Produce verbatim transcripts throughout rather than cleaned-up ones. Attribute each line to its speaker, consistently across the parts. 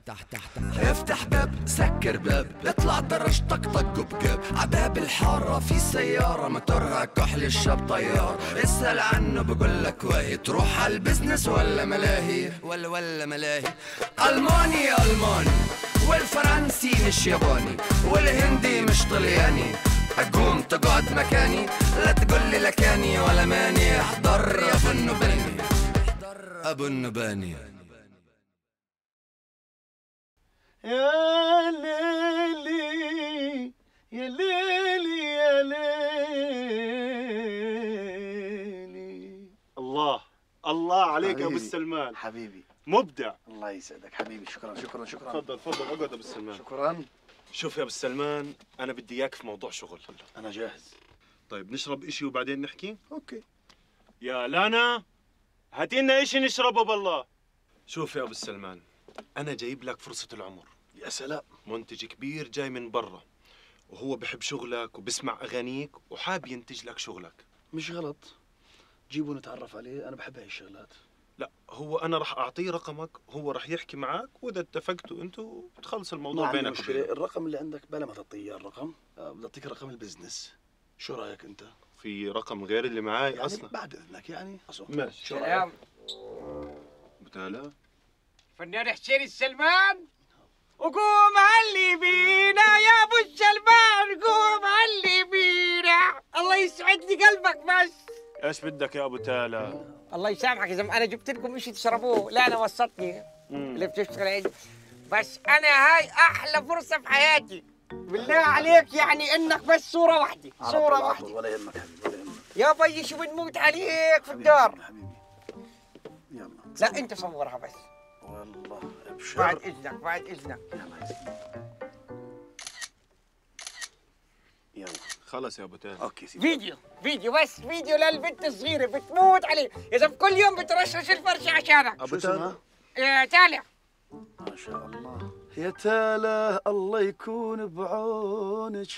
Speaker 1: تح تح تح افتح باب سكر باب اطلع درج طق طق بقاب عباب الحارة في سيارة موتورها كحل الشاب طيار اسأل عنه بقول لك واهي تروح على البزنس ولا ملاهي ولا ولا ملاهي ألماني ألماني والفرنسي مش ياباني والهندي مش طلياني أقوم تقعد مكاني لا تقولي لكاني ولا ماني احضر يا ابو النباني احضر ابو النباني
Speaker 2: يا ليلي يا ليلي يا ليلي. الله الله عليك يا ابو السلمان
Speaker 3: حبيبي
Speaker 2: مبدع.
Speaker 3: الله يسعدك حبيبي. شكرا شكرا شكرا.
Speaker 2: تفضل تفضل اقعد ابو السلمان.
Speaker 3: شكرا.
Speaker 2: شوف يا ابو السلمان انا بدي اياك في موضوع شغل.
Speaker 3: انا جاهز.
Speaker 2: طيب نشرب اشي وبعدين نحكي.
Speaker 3: اوكي.
Speaker 2: يا لانا هاتي لنا اشي نشربه بالله. شوف يا ابو السلمان انا جايب لك فرصة العمر.
Speaker 3: يا سلام.
Speaker 2: منتج كبير جاي من برا وهو بحب شغلك وبسمع اغانيك وحاب ينتج لك شغلك.
Speaker 3: مش غلط، جيبوا نتعرف عليه، انا بحب هاي الشغلات.
Speaker 2: لا هو انا راح اعطيه رقمك، هو راح يحكي معك واذا اتفقتوا انتوا بتخلص الموضوع بينك
Speaker 3: وبينه. الرقم اللي عندك بلا ما تعطيه اياه الرقم، بدي اعطيك رقم البزنس. شو رايك انت؟
Speaker 2: في رقم غير اللي معاي
Speaker 3: يعني
Speaker 2: اصلا؟
Speaker 3: بعد اذنك يعني.
Speaker 2: ماشي.
Speaker 3: شو رايك؟
Speaker 2: بتالا
Speaker 4: فنان حسين السلمان وقوم علي بينا يا ابو السلمان، قوم علي بينا. الله يسعد لي قلبك. بس
Speaker 2: ايش بدك يا ابو تالا؟
Speaker 4: الله يسامحك يا زلمه، انا جبت لكم شيء تشربوه. لا انا وسطني اللي بتشتغل عندي، بس انا هاي احلى فرصه في حياتي. بالله عليك يعني انك بس صوره واحده صوره واحده.
Speaker 3: ولا يهمك حبيبي ولا يهمك.
Speaker 4: يا بيي شو بنموت عليك في الدار.
Speaker 3: حبيبي يلا.
Speaker 4: لا انت صورها بس.
Speaker 3: والله ابشر.
Speaker 4: بعد اذنك بعد اذنك.
Speaker 3: يلا
Speaker 2: خلص يا ابو تالا.
Speaker 3: اوكي سيدي.
Speaker 4: فيديو فيديو بس فيديو للبنت الصغيره بتموت عليه، اذا كل يوم بترشرش الفرشه عشانك.
Speaker 3: ابو تالا.
Speaker 4: يا تالع.
Speaker 3: ما شاء الله. يا تالا الله يكون بعونك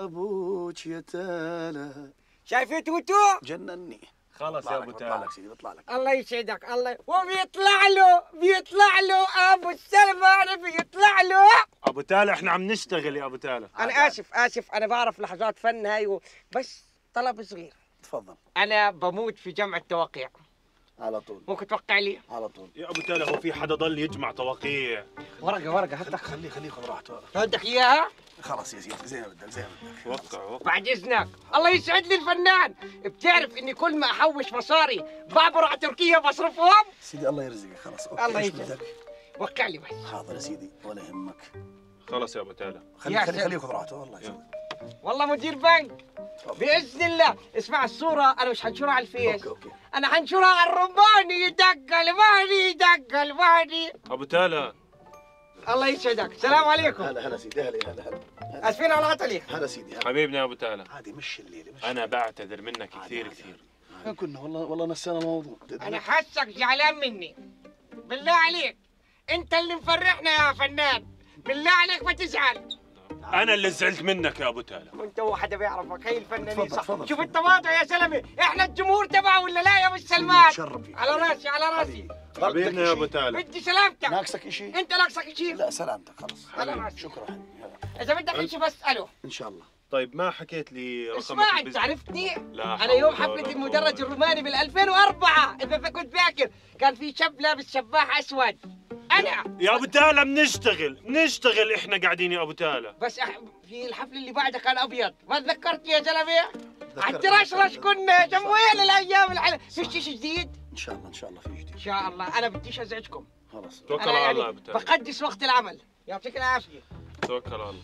Speaker 3: عابوك يا تالا.
Speaker 4: شايف توتو؟
Speaker 3: جنني.
Speaker 2: خلص يا ابو
Speaker 3: بطلع
Speaker 2: تالا.
Speaker 3: لك سيدي بطلع لك.
Speaker 4: الله يسعدك. الله وبيطلع له بيطلع له ابو السلمان بيطلع له.
Speaker 2: ابو تالا احنا عم نشتغل يا ابو تالا.
Speaker 4: انا اسف اسف انا بعرف لحظات فن هاي و... بس طلب صغير.
Speaker 3: تفضل.
Speaker 4: انا بموت في جمع التوقيع.
Speaker 3: على طول.
Speaker 4: ممكن توقع لي؟
Speaker 3: على طول.
Speaker 2: يا ابو تالا هو في حدا ضل يجمع توقيع؟
Speaker 4: ورقه ورقه
Speaker 3: خلي
Speaker 4: هاتك.
Speaker 3: خليه خليه خذ راحته.
Speaker 4: بدك اياها؟
Speaker 3: خلاص يا سيدي زي ما بدك زي ما بدك.
Speaker 2: وقع وقع.
Speaker 4: بعد اذنك. الله يسعد لي الفنان. بتعرف اني كل ما احوش مصاري بعبر على تركيا بصرفهم؟
Speaker 3: سيدي الله يرزقك خلاص. اوكي.
Speaker 4: الله
Speaker 3: إيش
Speaker 4: يسعدك.
Speaker 3: بدك؟
Speaker 4: وقع لي بس.
Speaker 3: حاضر يا سيدي ولا يهمك.
Speaker 2: خلص يا ابو تالا.
Speaker 3: خلي
Speaker 4: يا
Speaker 3: خلي
Speaker 4: سلام.
Speaker 3: خليه ياخذ راحته والله يسعدك.
Speaker 4: والله مدير بنك باذن الله. اسمع الصوره انا مش حنشرها على الفيس.
Speaker 3: اوكي اوكي.
Speaker 4: انا حنشرها على الرباني. دق الباني دق الباني.
Speaker 2: ابو تالا
Speaker 4: الله يسعدك. السلام عليكم.
Speaker 3: هلا هلا سيدي. هلا هلا هلا.
Speaker 4: اسفين على العطلي.
Speaker 3: هلا سيدي. هلا.
Speaker 2: حبيبنا يا ابو تالا.
Speaker 3: عادي مش الليله مش.
Speaker 2: انا بعتذر منك
Speaker 3: عادي،
Speaker 2: كثير
Speaker 3: عادي،
Speaker 2: كثير.
Speaker 3: عادي. كنا والله والله نسينا الموضوع.
Speaker 4: انا حاسك زعلان مني. بالله عليك انت اللي مفرحنا يا فنان. بالله عليك ما تزعل.
Speaker 2: انا اللي زعلت منك يا ابو تالا.
Speaker 4: وانت هو حدا بيعرفك. هي الفنانين
Speaker 3: تفضل،
Speaker 4: صح.
Speaker 3: تفضل،
Speaker 4: شوف
Speaker 3: تفضل.
Speaker 4: التواضع يا سلمي. احنا الجمهور تبعه ولا لا يا ابو السلمان؟
Speaker 3: تشرف فيك.
Speaker 4: على راسي على راسي.
Speaker 3: حبيبي.
Speaker 2: حبيبنا يا ابو تالا.
Speaker 4: بدي سلامتك.
Speaker 3: ناقصك شيء؟
Speaker 4: انت ناقصك شيء؟
Speaker 3: لا سلامتك خلاص.
Speaker 4: على
Speaker 3: حبيبي.
Speaker 4: راسي.
Speaker 3: شكرا حبيبي. يلا.
Speaker 4: اذا بدك شيء بساله.
Speaker 3: ان شاء الله.
Speaker 2: طيب ما حكيت لي رقمك
Speaker 4: اسمع انت
Speaker 2: البزنس؟
Speaker 4: عرفتني؟
Speaker 2: لا
Speaker 4: انا يوم
Speaker 2: حول ولا
Speaker 4: حفله
Speaker 2: قوة.
Speaker 4: المدرج الروماني بال ألفين وأربعة اذا كنت فاكر كان في شاب لابس شباح اسود. انا
Speaker 2: يا ابو تالا بنشتغل بنشتغل احنا قاعدين يا ابو تالا.
Speaker 4: بس أح... في الحفله اللي بعدها كان ابيض. ما تذكرت يا زلمه؟
Speaker 3: تذكرت.
Speaker 4: عالترشرش كنا جمويل الايام الحلوه. في شيء جديد؟
Speaker 3: ان شاء الله ان شاء الله في جديد.
Speaker 4: ان شاء الله. انا بديش ازعجكم.
Speaker 3: خلاص.
Speaker 2: توكل
Speaker 4: أنا
Speaker 2: على
Speaker 4: يعني
Speaker 2: الله يا ابو تالا.
Speaker 4: بقدس وقت العمل. يعطيك العافيه.
Speaker 2: توكل على الله.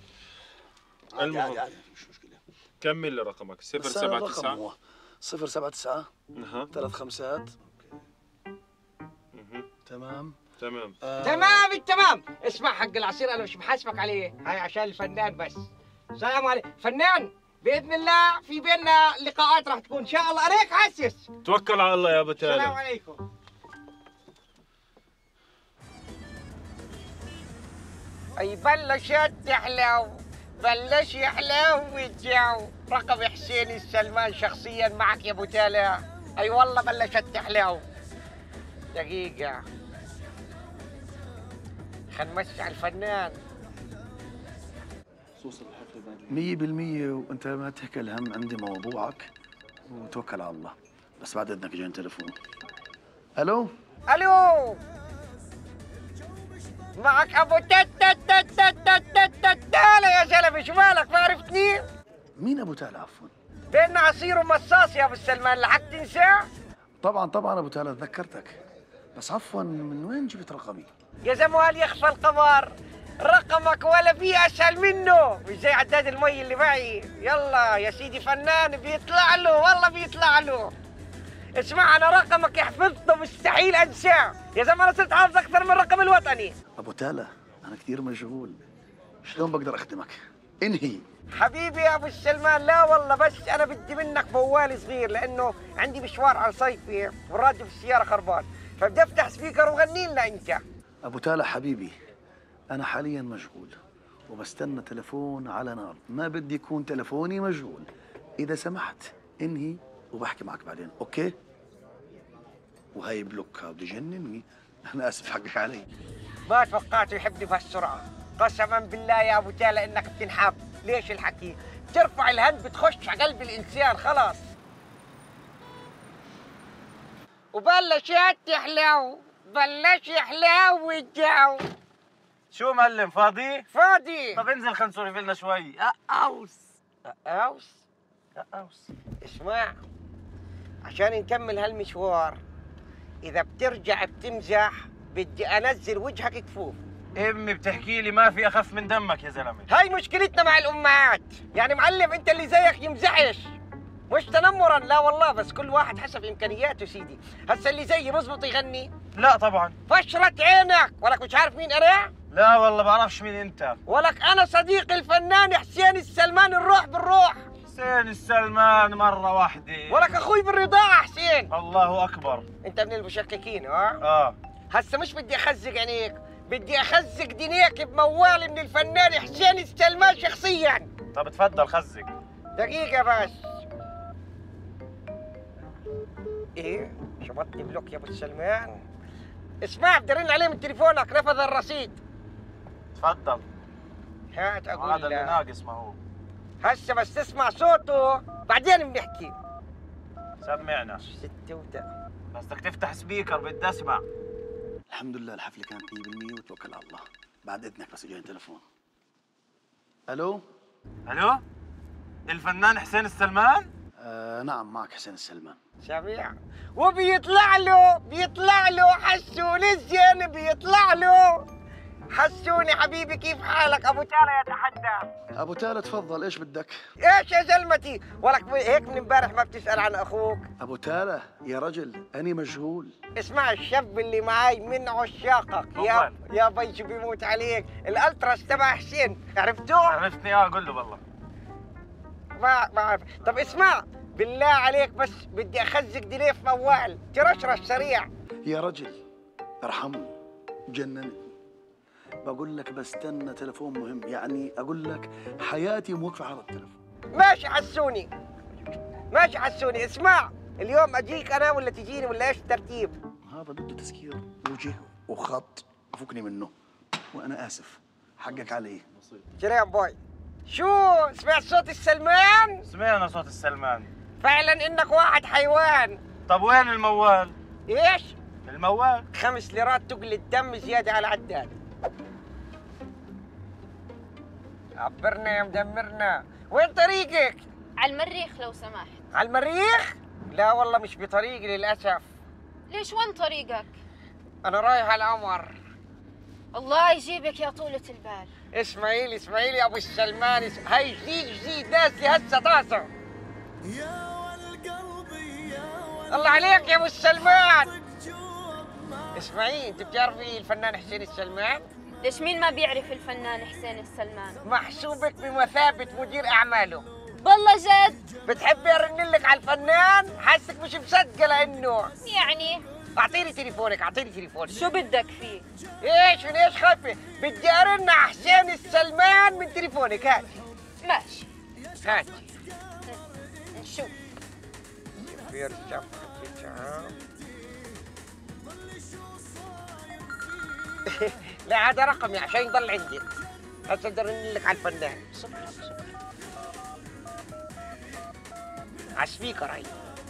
Speaker 3: عادي
Speaker 2: المهم.
Speaker 3: عادي عادي مش مشكله.
Speaker 2: كمل لي رقمك صفر
Speaker 3: بس
Speaker 2: سبعة
Speaker 3: الرقم
Speaker 2: تسعة.
Speaker 3: هو صفر سبعة تسعة
Speaker 2: اها
Speaker 3: ثلاث خمسات.
Speaker 2: مهم.
Speaker 3: تمام.
Speaker 2: تمام.
Speaker 3: آه.
Speaker 4: تمام التمام. اسمع حق العصير انا مش محاسبك عليه. هاي عشان الفنان بس. سلام عليكم فنان. باذن الله في بيننا لقاءات راح تكون ان شاء الله. انا هيك حاسس.
Speaker 2: توكل على الله يا ابو
Speaker 4: السلام
Speaker 2: تالا.
Speaker 4: عليكم. اي بلشت تحلو بلش يحلو الجو. رقم حسين السلمان شخصيا معك يا ابو تالا. اي والله بلشت تحلو. دقيقة خلينا نمشي على الفنان.
Speaker 3: مية بالمية وانت ما تهكل هم، عندي موضوعك وتوكل على الله. بس بعد اذنك جاي تليفون. الو
Speaker 4: الو، معك ابو تت تت تت تت تت تت تت تالا يا زلمه، شو مالك ما عرفتني؟
Speaker 3: مين ابو تالا عفوا؟
Speaker 4: بيننا عصير ومصاص يا ابو سلمان، لحق تنساه؟
Speaker 3: طبعا طبعا ابو تالا تذكرتك، بس عفوا من وين جبت رقمي؟
Speaker 4: يا زموال يخفى القمر، رقمك ولا في اسهل منه، مش زي عداد المي اللي معي. يلا يا سيدي فنان بيطلع له، والله بيطلع له. اسمع انا رقمك حفظته مستحيل انساه، يا زلمه انا صرت حافظ اكثر من الرقم الوطني.
Speaker 3: ابو تالا انا كثير مشغول، شلون بقدر اخدمك؟ انهي.
Speaker 4: حبيبي يا ابو السلمان، لا والله بس انا بدي منك موال صغير، لانه عندي مشوار على صيفي والراديو في السياره خربان، فبدي افتح سبيكر وغني لنا انت.
Speaker 3: ابو تالا حبيبي انا حاليا مشغول وبستنى تلفون على نار، ما بدي يكون تلفوني مشغول. اذا سمحت انهي وبحكي معك بعدين، اوكي؟ وهي بلوكها بده يجنني. انا اسف حقك علي.
Speaker 4: ما توقعته يحبني بهالسرعه، قسما بالله يا ابو تالا انك بتنحب. ليش الحكي؟ بترفع الهند بتخش على قلب الانسان خلاص. وبلشت تحلو، بلش يحلو الجو.
Speaker 5: شو معلم فاضي؟
Speaker 4: فاضي.
Speaker 5: طب انزل خلينا نسولف لنا شوي.
Speaker 4: أقوس أقوس
Speaker 5: أقوس.
Speaker 4: اسمع، عشان نكمل هالمشوار إذا بترجع بتمزح بدي أنزل وجهك كفوف.
Speaker 5: امي بتحكي لي ما في اخف من دمك يا زلمه.
Speaker 4: هاي مشكلتنا مع الأمهات، يعني معلم أنت اللي زيك يمزحش، مش تنمرا لا والله، بس كل واحد حسب إمكانياته سيدي. هسا اللي زيي بزبط يغني؟
Speaker 5: لا طبعا.
Speaker 4: فشرت عينك، ولك مش عارف مين أنا؟
Speaker 5: لا والله بعرفش مين انت.
Speaker 4: ولك أنا صديق الفنان حسين السلمان، الروح بالروح.
Speaker 5: حسين السلمان مرة واحدة.
Speaker 4: ولك أخوي بالرضاعة حسين.
Speaker 5: الله أكبر.
Speaker 4: أنت من المشككين ها؟
Speaker 5: آه.
Speaker 4: هسا مش بدي أخزق عينيك، بدي أخزق دنياك بموال من الفنان حسين السلمان شخصياً.
Speaker 5: طب تفضل خزق.
Speaker 4: دقيقة بس. إيه؟ شبطني بلوك يا أبو السلمان. اسمع بدي أرن عليه من تليفونك، نفذ الرصيد.
Speaker 5: تفضل.
Speaker 4: هات أقول
Speaker 5: هذا اللي
Speaker 4: لك.
Speaker 5: ناقص ما هو.
Speaker 4: هسا بس تسمع صوته بعدين بنحكي.
Speaker 5: سمعنا.
Speaker 4: ستة وتا.
Speaker 5: بس بدك تفتح سبيكر بدي اسمع.
Speaker 3: الحمد لله الحفله كانت مية بالمية وتوكل على الله. بعد اذنك بس جاي تلفون. الو
Speaker 5: الو؟ الفنان حسين السلمان؟
Speaker 3: آه نعم معك حسين السلمان.
Speaker 4: سميع وبيطلع له بيطلع له حسون الزين، بيطلع له. حسوني حبيبي كيف حالك؟ ابو تالا يتحدى.
Speaker 3: ابو تالا تفضل، ايش بدك؟
Speaker 4: ايش يا زلمتي؟ ولك هيك من امبارح ما بتسال عن اخوك؟
Speaker 3: ابو تالا يا رجل اني مشغول.
Speaker 4: اسمع الشاب اللي معاي من عشاقك يا يا بي شو بيموت عليك، الالتراس تبع حسين، عرفتوه؟
Speaker 5: عرفتني اه قول له والله.
Speaker 4: ما ما عارف. طب اسمع بالله عليك بس بدي اخزق دليف موال ترشرش سريع.
Speaker 3: يا رجل ارحمني جنني. بقول لك بستنى تلفون مهم، يعني اقول لك حياتي موقفه على التلفون.
Speaker 4: ماشي حسوني ماشي حسوني. اسمع اليوم اجيك انا ولا تجيني ولا ايش الترتيب؟
Speaker 3: هذا بده تسكير وجه وخط افكني منه، وانا اسف حقك علي.
Speaker 4: سلام باي. شو سمعت صوت السلمان؟
Speaker 5: سمعنا صوت السلمان.
Speaker 4: فعلا انك واحد حيوان.
Speaker 5: طب وين الموال؟
Speaker 4: ايش؟
Speaker 5: الموال
Speaker 4: خمس ليرات تقل الدم زياده على العداد. عبرنا يا مدمرنا، وين طريقك؟
Speaker 6: على المريخ لو سمحت.
Speaker 4: على المريخ؟ لا والله مش بطريقي للأسف.
Speaker 6: ليش وين طريقك؟
Speaker 4: أنا رايح على القمر.
Speaker 6: الله يجيبك يا طولة البال.
Speaker 4: اسماعيل اسماعيل يا أبو السلمان، اس... هاي جديد جديد ناس لي هسه طاسة. الله عليك يا أبو السلمان. اسمعي أنت بتعرفي الفنان حسين السلمان؟
Speaker 6: ليش مين ما بيعرف الفنان حسين السلمان؟
Speaker 4: محسوبك بمثابة مدير أعماله.
Speaker 6: والله جد؟
Speaker 4: بتحبي أرن لك على الفنان؟ حاسك مش مصدقة لأنه
Speaker 6: يعني
Speaker 4: أعطيني تليفونك أعطيني تليفونك.
Speaker 6: شو بدك فيه؟
Speaker 4: إيش من إيش خايفة؟ بدي أرن على حسين السلمان من تليفونك. هاتي
Speaker 6: ماشي
Speaker 4: هاتي
Speaker 6: نشوف.
Speaker 4: بيرجع لا هذا رقمي عشان يضل عندي. هسه ارن لك على الفنان. على السبيكر هي.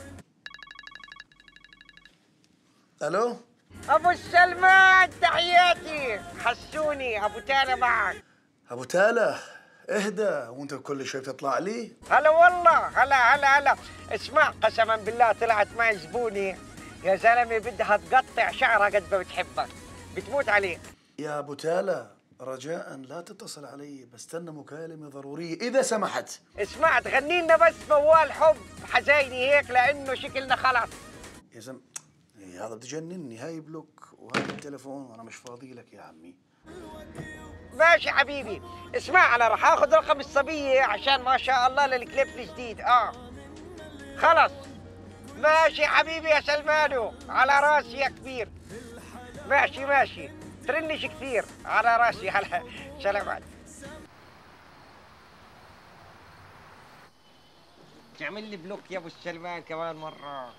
Speaker 3: الو
Speaker 4: ابو السلمان تحياتي، حسوني ابو تالا معك.
Speaker 3: ابو تالا اهدى، وانت كل شوي تطلع لي.
Speaker 4: هلا والله، هلا هلا هلا. اسمع قسما بالله طلعت معي زبوني يا زلمه بدها تقطع شعرها قد ما بتحبك، بتموت عليك.
Speaker 3: يا ابو تالا رجاء لا تتصل علي، بستنى مكالمه ضروريه اذا سمحت.
Speaker 4: اسمع تغني لنا بس موال حب حزيني هيك لانه شكلنا خلاص.
Speaker 3: يا زلمه إيه هذا بتجنني، هاي بلوك وهذا التليفون وانا مش فاضي لك يا عمي.
Speaker 4: ماشي حبيبي. اسمع انا راح اخذ رقم الصبيه عشان ما شاء الله للكليب الجديد. اه خلص ماشي حبيبي يا سلمانو، على راسي يا كبير. ماشي ماشي، ترنش كثير، على راسي. هلا سلامات. تعمل لي بلوك يا ابو السلمان كمان مره.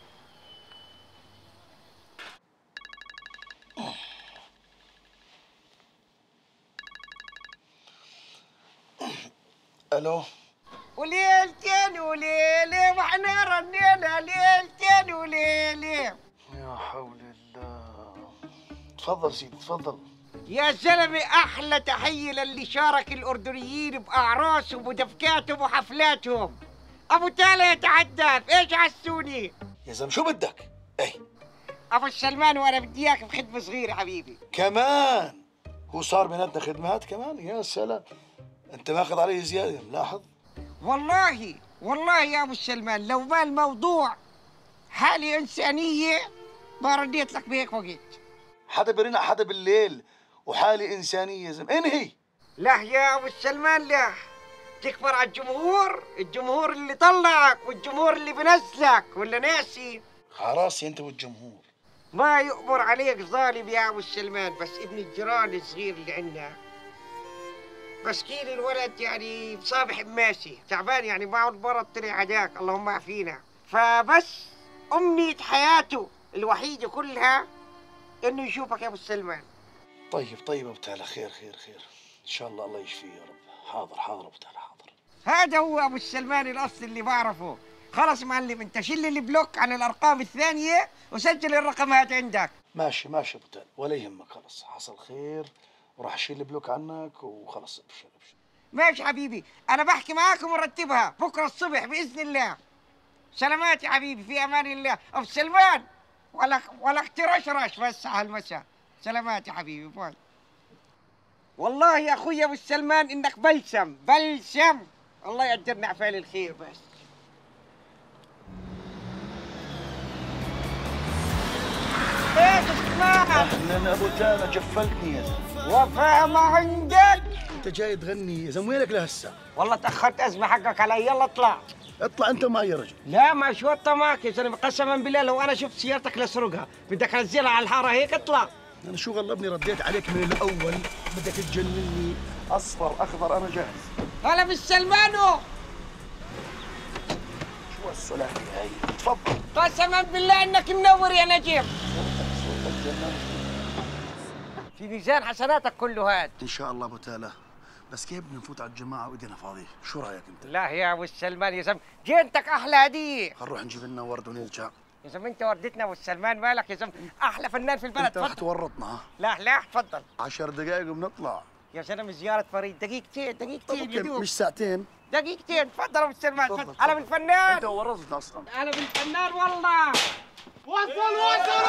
Speaker 3: الو
Speaker 4: وليلتين وليلة واحنا رنينا ليلتين وليلة.
Speaker 3: يا حول الله. تفضل سيدي تفضل.
Speaker 4: يا زلمة أحلى تحية للي شارك الأردنيين بأعراسهم ودفكاتهم وحفلاتهم. أبو تالا يتحدث، إيش حسوني؟
Speaker 3: يا زلمه شو بدك؟ اي
Speaker 4: أبو السلمان وأنا بدي إياك بخدمة صغيرة حبيبي.
Speaker 3: كمان هو صار بيناتنا خدمات كمان؟ يا سلام، انت ماخذ علي زياده ملاحظ؟
Speaker 4: والله والله يا أبو السلمان لو ما الموضوع حالة إنسانية ما رديت لك بهيك وقت.
Speaker 3: حدا برن على حدا بالليل وحالة إنسانية يا زلمه، انهي.
Speaker 4: لا يا أبو السلمان لا، تكبر على الجمهور، الجمهور اللي طلعك والجمهور اللي بنزلك، ولا ناسي؟
Speaker 3: خلاص انت والجمهور.
Speaker 4: ما يؤمر عليك ظالم يا أبو السلمان، بس ابن الجيران الصغير اللي عندنا مسكين الولد يعني بصابح ماشي تعبان، يعني معه المرض طلع هداك اللهم عافينا. فبس أمنية حياته الوحيدة كلها إنه يشوفك يا أبو السلمان.
Speaker 3: طيب طيب ابو تالا، خير خير خير ان شاء الله، الله يشفيه يا رب. حاضر حاضر ابو تالا حاضر.
Speaker 4: هذا هو أبو السلمان الأصلي اللي بعرفه. خلص معلم انت شيل البلوك عن الأرقام الثانية وسجل الرقمات عندك.
Speaker 3: ماشي ماشي ابو تالا ولا يهمك، خلص حصل خير وراح اشيل البلوك عنك وخلص. ابشر ابشر.
Speaker 4: ماشي حبيبي، أنا بحكي معاكم ونرتبها بكرة الصبح بإذن الله. سلامات يا حبيبي، في أمان الله. أبو سلمان ولا ولا اخترشرش بس على المساء. سلامات يا حبيبي، باي. والله يا أخوي أبو السلمان إنك بلسم بلسم، الله يقدرنا عفال الخير بس. ايش اسمعك؟
Speaker 3: اهلا ابو تالا، جفلتني يا زلمه.
Speaker 4: وفاء ما عندك؟
Speaker 3: انت جاي تغني يا زلمه، وينك لهسه؟
Speaker 4: والله تأخرت أزمة حقك علي، يلا اطلع.
Speaker 3: اطلع انت معي يا رجل.
Speaker 4: لا ما شوطة معك يا زلمة، قسما بالله لو أنا شفت سيارتك لأسرقها. بدك أنزلها على الحارة هيك، اطلع.
Speaker 3: انا شو غلبني رديت عليك من الاول، بدك تجنني. اصفر اخضر انا جاهز.
Speaker 4: هلا بالسلمانو.
Speaker 3: شو السلالة هاي؟ تفضل.
Speaker 4: قسما بالله إنك منور يا نجيب. في ميزان حسناتك كله هاد.
Speaker 3: ان شاء الله ابو تالا، بس كيف بدنا نفوت على الجماعه وايدينا فاضيه؟ شو رايك انت؟
Speaker 4: لا يا ابو السلمان يا زلمه، جيتك احلى هديه.
Speaker 3: خل نروح نجيب لنا ورد ونرجع.
Speaker 4: يا زلمه انت وردتنا ابو السلمان، مالك يا زلمه، احلى فنان في البلد.
Speaker 3: انت رح تورطنا. ها؟
Speaker 4: لا لا تفضل.
Speaker 3: عشر دقائق وبنطلع.
Speaker 4: يا زلمه زياره فريد دقيقتين دقيقتين يدوب.
Speaker 3: مش ساعتين.
Speaker 4: دقيقتين. تفضل ابو السلمان،
Speaker 3: تفضل.
Speaker 4: تفضل. انا بالفنان.
Speaker 3: انت ورطتنا اصلا.
Speaker 4: انا بالفنان والله.
Speaker 2: وصل وصل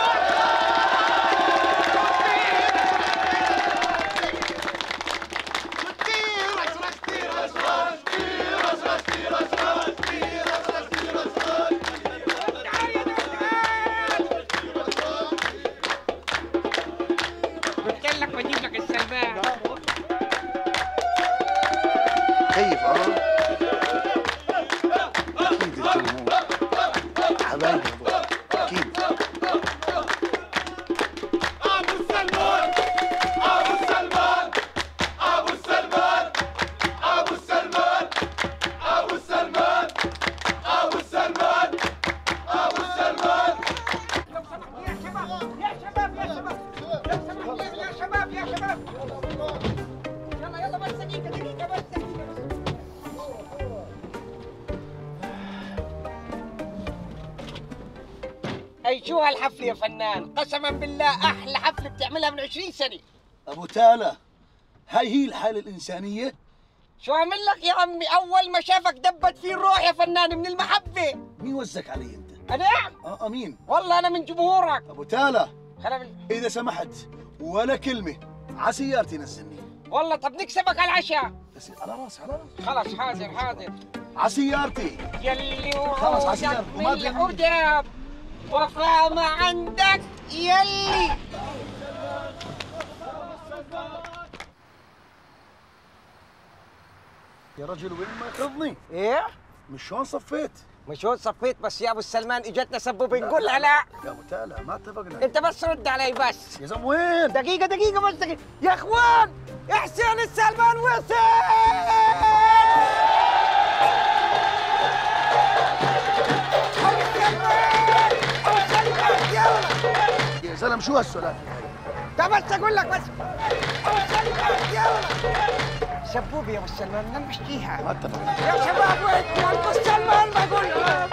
Speaker 4: قلت لك بجيب لك السلمان.
Speaker 3: كيف اه؟ اكيد الجمهور حبايبي اكيد.
Speaker 1: ابو السلمان ابو السلمان ابو السلمان ابو السلمان ابو السلمان ابو السلمان ابو السلمان.
Speaker 4: لو سمحت يا شباب يا شباب يا شباب، لو سمحت يا شباب يا شباب دقيقة دقيقة بس دقيقة بس. أي شو هالحفلة يا فنان؟ قسما بالله أحلى حفلة بتعملها من عشرين سنة.
Speaker 3: ابو تالا، هاي هي الحالة الإنسانية؟
Speaker 4: شو أعمل لك يا عمي؟ أول ما شافك دبت فيه الروح يا فنان من المحبة.
Speaker 3: مين وزك علي انت؟
Speaker 4: أنا؟
Speaker 3: اه امين.
Speaker 4: والله أنا من جمهورك.
Speaker 3: ابو تالا،
Speaker 4: خلا من...
Speaker 3: اذا سمحت ولا كلمة على سيارتي نزلني.
Speaker 4: والله طب نكسبك على العشاء.
Speaker 3: بس على راسي على راسي.
Speaker 4: خلص حاضر حاضر.
Speaker 3: على سيارتي.
Speaker 4: يلي
Speaker 3: خلص على سيارتي
Speaker 4: من
Speaker 3: وما تغني.
Speaker 4: العدب وفا ما عندك يلي.
Speaker 3: يا رجل وين ما ياخذني؟
Speaker 4: ايه؟
Speaker 3: مش شلون صفيت؟
Speaker 4: مش هون صفيت بس يا ابو السلمان اجتنا سبوبه نقول لا لا.
Speaker 3: يا ابو تالا ما اتفقنا.
Speaker 4: انت بس رد علي بس.
Speaker 3: يا زلمه وين؟
Speaker 4: دقيقة دقيقة بس دقيقة يا اخوان حسين السلمان وصل. ابو السلمان ابو السلمان يلا.
Speaker 3: يا زلمه شو هالسؤال؟
Speaker 4: ده بس اقول لك بس. ابو السلمان يلا. سبوبي يا ابو السلمان بدنا نمشيها.
Speaker 3: ما اتفقنا.
Speaker 4: يا شباب وين ابو السلمان بقول لكم.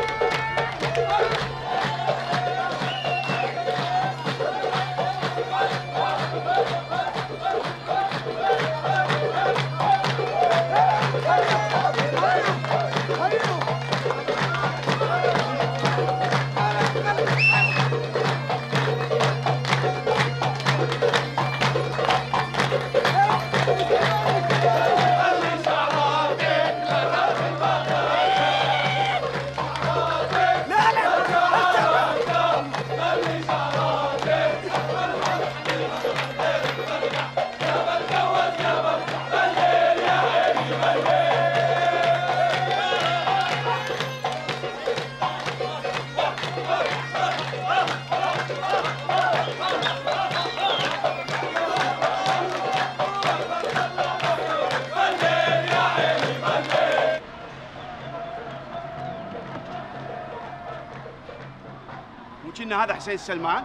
Speaker 5: مو كنا هذا حسين السلمان؟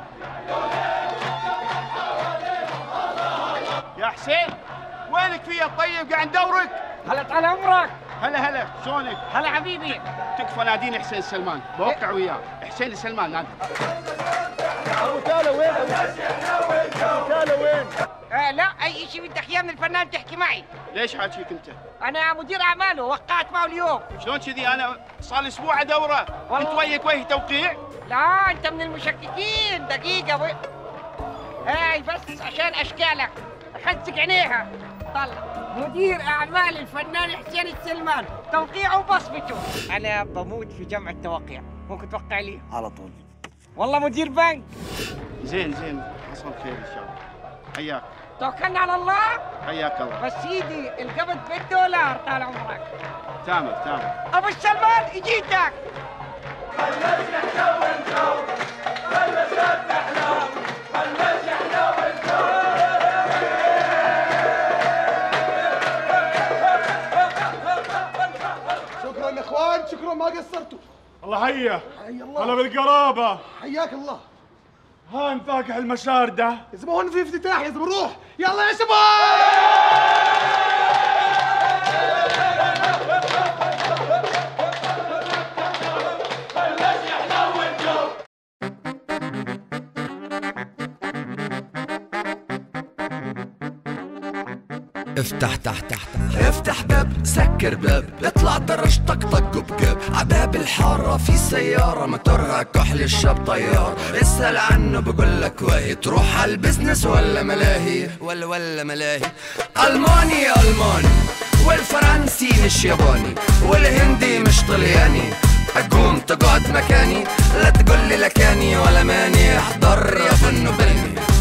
Speaker 5: يا حسين وينك في يا الطيب قاعد ندورك؟
Speaker 4: هلا طال عمرك.
Speaker 5: هلا هلا شلونك؟
Speaker 4: هلا حبيبي.
Speaker 5: تكفى ناديني حسين السلمان بوقع وياه. حسين السلمان نادي.
Speaker 3: ابو تالا وين؟ ابو تالا وين؟
Speaker 4: آه لا اي شيء بدك اياه من الفنان تحكي معي.
Speaker 5: ليش حاكيك انت؟
Speaker 4: انا مدير اعماله وقعت معه اليوم.
Speaker 5: شلون كذي انا صار لي اسبوع ادوره وانت وياك وجه توقيع؟
Speaker 4: لا انت من المشككين. دقيقة وي... هاي بس عشان اشكالك اخزق عينيها. طلع مدير اعمال الفنان حسين السلمان توقيعه وبصمته. انا بموت في جمع التوقيع. ممكن توقع لي؟
Speaker 3: على طول.
Speaker 4: والله مدير بنك.
Speaker 5: زين زين حصل خير ان شاء الله. حياك.
Speaker 4: توكلنا على الله.
Speaker 5: حياك الله.
Speaker 4: بس سيدي القبض بالدولار طال عمرك.
Speaker 5: تامر تامر.
Speaker 4: ابو السلمان اجيتك.
Speaker 3: شكرا يا اخوان، شكرا ما قصرتوا.
Speaker 2: الله هيا.
Speaker 3: حي الله.
Speaker 2: هلا بالقرابة.
Speaker 3: حياك الله.
Speaker 2: ها نفاكح المشاردة.
Speaker 3: يا زلمه هون في افتتاح يا زلمه روح. يلا يا شباب.
Speaker 1: افتح تحت تحت افتح باب سكر باب اطلع درج طق طق بقاب عباب الحارة في سيارة موتورها كحل الشاب طيار اسأل عنه بقول لك واهي تروح على البزنس ولا ملاهي ولا ولا ملاهي ألماني ألماني والفرنسي مش ياباني والهندي مش طلياني اقوم تقعد مكاني لا تقول لي لكاني ولا ماني احضر يا فنو بيني